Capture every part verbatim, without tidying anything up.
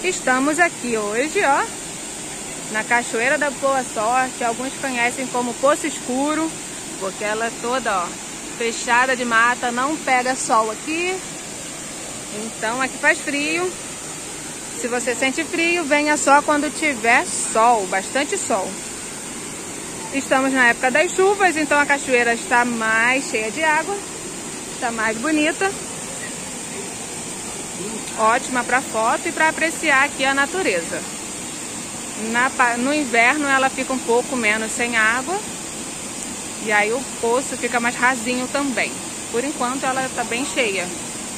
Estamos aqui hoje, ó, na Cachoeira da Boa Sorte. Alguns conhecem como Poço Escuro, porque ela é toda, ó, fechada de mata, não pega sol aqui. Então aqui faz frio. Se você sente frio, venha só quando tiver sol, bastante sol. Estamos na época das chuvas, então a cachoeira está mais cheia de água, está mais bonita. Ótima para foto e para apreciar aqui a natureza. Na, no inverno ela fica um pouco menos sem água, e aí o poço fica mais rasinho também. Por enquanto ela está bem cheia.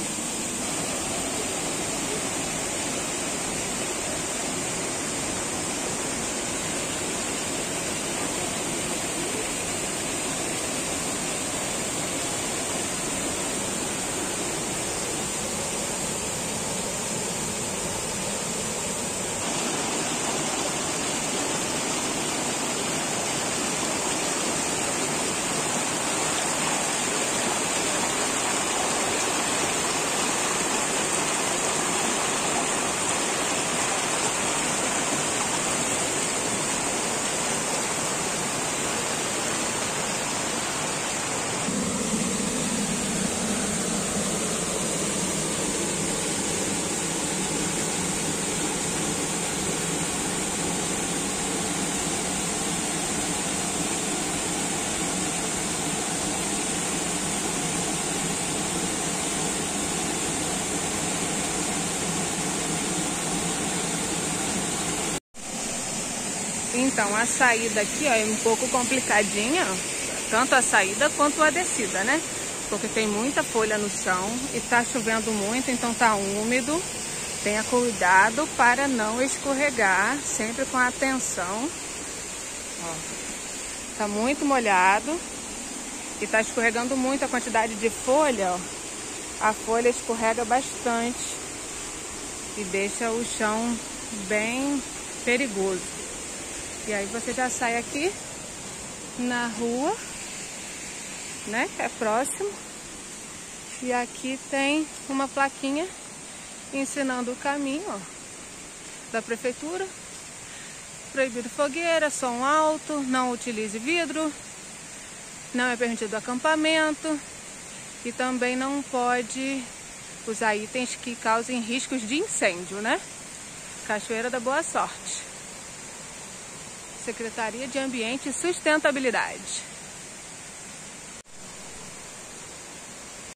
Então a saída aqui, ó, é um pouco complicadinha, tanto a saída quanto a descida, né? Porque tem muita folha no chão e tá chovendo muito, então tá úmido. Tenha cuidado para não escorregar, sempre com atenção. Ó, tá muito molhado e tá escorregando muito a quantidade de folha, ó. A folha escorrega bastante e deixa o chão bem perigoso. E aí você já sai aqui na rua, né? É próximo. E aqui tem uma plaquinha ensinando o caminho, ó, da prefeitura. Proibido fogueira, som alto, não utilize vidro, não é permitido acampamento e também não pode usar itens que causem riscos de incêndio, né? Cachoeira da Boa Sorte. Secretaria de Ambiente e Sustentabilidade.